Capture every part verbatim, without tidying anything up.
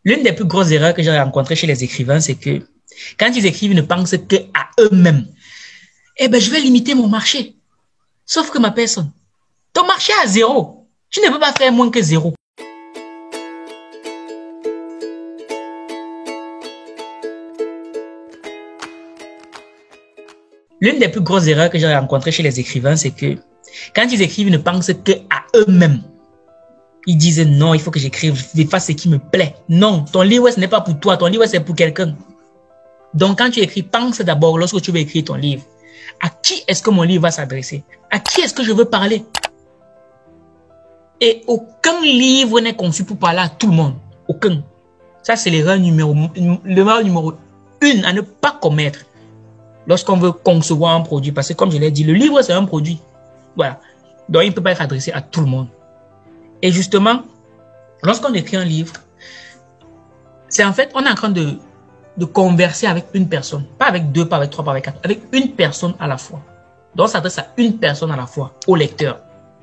L'une des plus grosses erreurs que j'ai rencontrées chez les écrivains, c'est que quand ils écrivent, ils ne pensent qu'à eux-mêmes. Eh ben, je vais limiter mon marché. Sauf que ma personne, ton marché est à zéro. Tu ne peux pas faire moins que zéro. L'une des plus grosses erreurs que j'ai rencontrées chez les écrivains, c'est que quand ils écrivent, ils ne pensent qu'à eux-mêmes. Ils disent non, il faut que j'écrive, je fasse ce qui me plaît. Non, ton livre, ce n'est pas pour toi, ton livre, c'est pour quelqu'un. Donc, quand tu écris, pense d'abord, lorsque tu veux écrire ton livre, à qui est-ce que mon livre va s'adresser? À qui est-ce que je veux parler? Et aucun livre n'est conçu pour parler à tout le monde. Aucun. Ça, c'est l'erreur numéro, l'erreur numéro une à ne pas commettre lorsqu'on veut concevoir un produit. Parce que, comme je l'ai dit, le livre, c'est un produit. Voilà. Donc, il ne peut pas être adressé à tout le monde. Et justement, lorsqu'on écrit un livre, c'est en fait, on est en train de, de converser avec une personne. Pas avec deux, pas avec trois, pas avec quatre. Avec une personne à la fois. Donc, on s'adresse à une personne à la fois, au lecteur.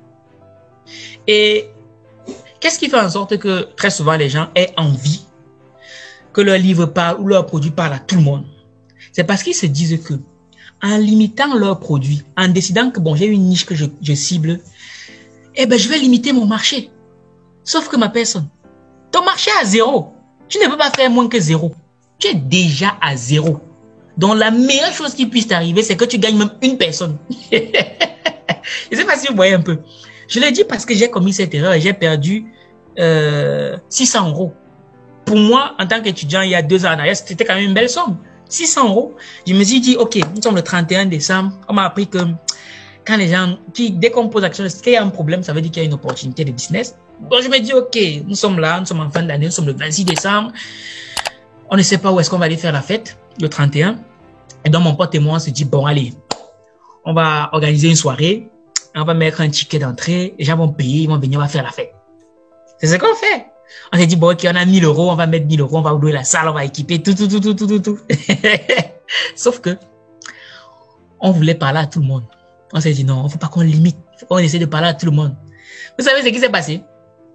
Et qu'est-ce qui fait en sorte que très souvent les gens aient envie que leur livre parle ou leur produit parle à tout le monde? C'est parce qu'ils se disent que en limitant leur produit, en décidant que bon, j'ai une niche que je, je cible, eh ben je vais limiter mon marché. Sauf que ma personne, ton marché est à zéro. Tu ne peux pas faire moins que zéro. Tu es déjà à zéro. Donc la meilleure chose qui puisse t'arriver, c'est que tu gagnes même une personne. Je ne sais pas si vous voyez un peu. Je le dis parce que j'ai commis cette erreur et j'ai perdu euh, six cents euros. Pour moi, en tant qu'étudiant, il y a deux ans en arrière, c'était quand même une belle somme. six cents euros. Je me suis dit, OK, nous sommes le trente et un décembre. On m'a appris que quand les gens, qui, dès qu'on pose l'action, est-ce qu'il y a un problème, ça veut dire qu'il y a une opportunité de business. Donc, je me dis, OK, nous sommes là, nous sommes en fin d'année, nous sommes le vingt-six décembre. On ne sait pas où est-ce qu'on va aller faire la fête, le trente et un. Et donc, mon pote et moi, on se dit, bon, allez, on va organiser une soirée. On va mettre un ticket d'entrée, les gens vont payer, ils vont venir, on va faire la fête. C'est ce qu'on fait. On s'est dit, bon, ok, on a mille euros, on va mettre mille euros, on va louer la salle, on va équiper, tout, tout, tout, tout, tout, tout, tout. Sauf que, on voulait parler à tout le monde. On s'est dit, non, il ne faut pas qu'on limite, on essaie de parler à tout le monde. Vous savez ce qui s'est passé?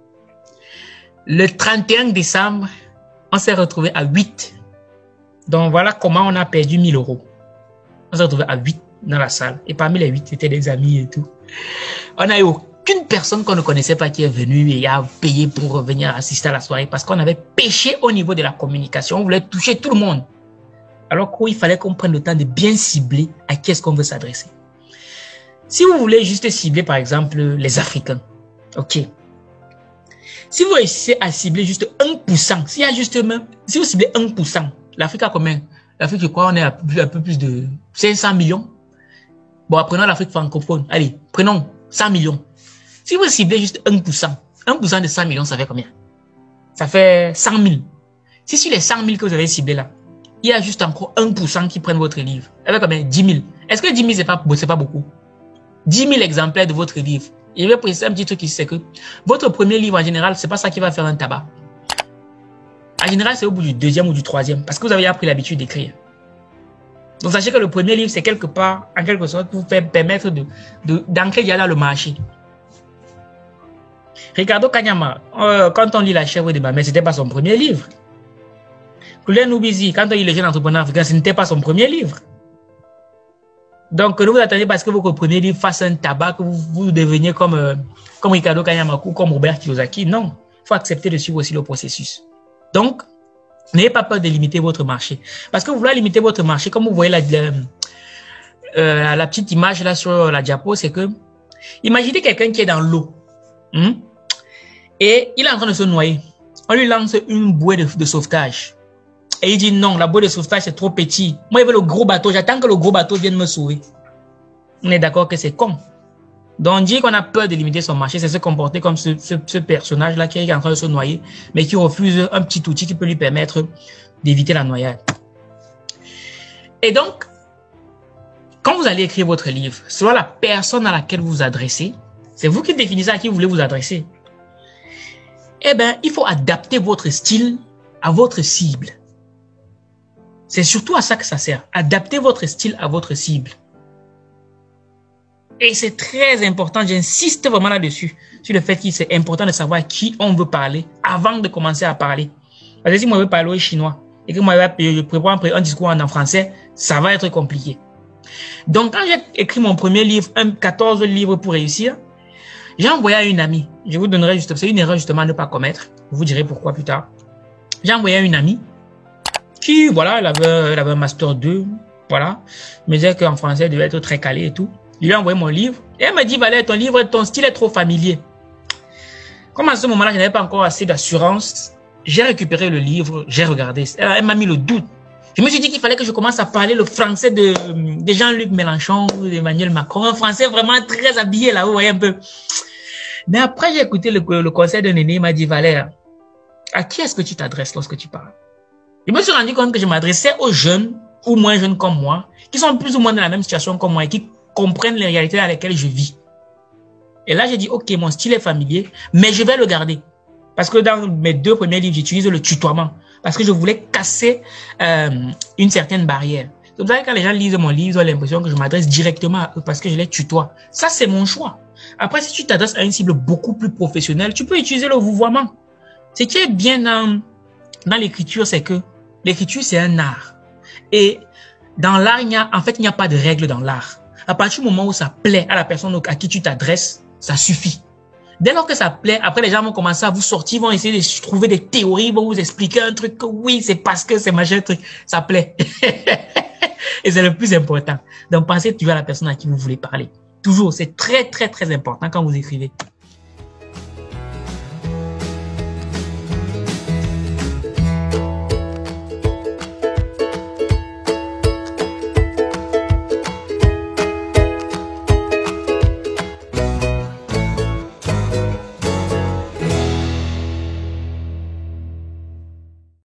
Le trente et un décembre, on s'est retrouvé à huit. Donc, voilà comment on a perdu mille euros. On s'est retrouvé à huit dans la salle. Et parmi les huit, c'était des amis et tout. On n'a eu aucune personne qu'on ne connaissait pas qui est venue et a payé pour revenir assister à la soirée parce qu'on avait péché au niveau de la communication. On voulait toucher tout le monde. Alors qu'il fallait qu'on prenne le temps de bien cibler à qui est-ce qu'on veut s'adresser. Si vous voulez juste cibler, par exemple, les Africains, ok. Si vous réussissez à cibler juste un pour cent, s'il y a juste même, si vous ciblez un pour cent, l'Afrique a combien? L'Afrique, je crois, on est à un peu plus de cinq cents millions. Bon, prenons l'Afrique francophone. Allez, prenons cent millions. Si vous ciblez juste un pour cent, un pour cent de cent millions, ça fait combien? Ça fait cent mille. Si sur les cent mille que vous avez ciblés là, il y a juste encore un pour cent qui prennent votre livre, ça fait combien? dix mille. Est-ce que dix mille, c'est pas, c'est pas beaucoup? dix mille exemplaires de votre livre. Et je vais préciser un petit truc ici, c'est que votre premier livre, en général, c'est pas ça qui va faire un tabac. En général, c'est au bout du deuxième ou du troisième, parce que vous avez appris l'habitude d'écrire. Donc, sachez que le premier livre, c'est quelque part, en quelque sorte, pour vous faire permettre de, de, d'ancrer déjà là le marché. Ricardo Kanyama, euh, quand on lit La chèvre de ma mère, c'était pas son premier livre. Kulen Oubizi, quand on lit Le jeune entrepreneur africain, ce n'était pas son premier livre. Donc, ne vous attendez pas à ce que votre premier livre fasse un tabac, que vous, vous deveniez comme, euh, comme Ricardo Kanyama ou comme Robert Kiyosaki. Non, il faut accepter de suivre aussi le processus. Donc, n'ayez pas peur de limiter votre marché. Parce que vous voulez limiter votre marché, comme vous voyez la, la, euh, la petite image là sur la diapo, c'est que, imaginez quelqu'un qui est dans l'eau, hein, et il est en train de se noyer. On lui lance une bouée de, de sauvetage. Et il dit non, la bouée de sauvetage c'est trop petit. Moi, je veux le gros bateau, j'attends que le gros bateau vienne me sauver. On est d'accord que c'est con. Donc, on dit qu'on a peur de limiter son marché, c'est se comporter comme ce, ce, ce personnage-là qui est en train de se noyer, mais qui refuse un petit outil qui peut lui permettre d'éviter la noyade. Et donc, quand vous allez écrire votre livre, selon la personne à laquelle vous vous adressez, c'est vous qui définissez à qui vous voulez vous adresser. Eh bien, il faut adapter votre style à votre cible. C'est surtout à ça que ça sert. Adapter votre style à votre cible. Et c'est très important, j'insiste vraiment là-dessus, sur le fait qu'il c'est important de savoir à qui on veut parler avant de commencer à parler. Parce que si moi je veux parler au chinois et que moi je prépare un discours en français, ça va être compliqué. Donc, quand j'ai écrit mon premier livre, un quatorze livres pour réussir, j'ai envoyé à une amie. Je vous donnerai justement, c'est une erreur justement à ne pas commettre. Je vous dirai pourquoi plus tard. J'ai envoyé à une amie qui, voilà, elle avait, elle avait un master deux, voilà. Me disait qu'en français, elle devait être très calée et tout. Je lui ai envoyé mon livre et elle m'a dit, Valère, ton livre, ton style est trop familier. Comme à ce moment-là, je n'avais pas encore assez d'assurance, j'ai récupéré le livre, j'ai regardé. Elle, elle m'a mis le doute. Je me suis dit qu'il fallait que je commence à parler le français de, de Jean-Luc Mélenchon ou d'Emmanuel Macron. Un français vraiment très habillé là, vous voyez un peu. Mais après, j'ai écouté le, le conseil d'un aîné, il m'a dit, Valère, à qui est-ce que tu t'adresses lorsque tu parles? Je me suis rendu compte que je m'adressais aux jeunes ou moins jeunes comme moi, qui sont plus ou moins dans la même situation comme moi et qui comprennent les réalités dans lesquelles je vis. Et là, j'ai dit, OK, mon style est familier, mais je vais le garder. Parce que dans mes deux premiers livres, j'utilise le tutoiement. Parce que je voulais casser euh, une certaine barrière. Donc, quand les gens lisent mon livre, ils ont l'impression que je m'adresse directement à eux parce que je les tutoie. Ça, c'est mon choix. Après, si tu t'adresses à une cible beaucoup plus professionnelle, tu peux utiliser le vouvoiement. Ce qui est bien dans, dans l'écriture, c'est que l'écriture, c'est un art. Et dans l'art, il y a, en fait, il n'y a pas de règles dans l'art. À partir du moment où ça plaît à la personne à qui tu t'adresses, ça suffit. Dès lors que ça plaît, après les gens vont commencer à vous sortir, vont essayer de trouver des théories, vont vous expliquer un truc que oui, c'est parce que c'est machin truc, ça plaît. Et c'est le plus important. Donc pensez toujours à la personne à qui vous voulez parler. Toujours, c'est très très très important quand vous écrivez.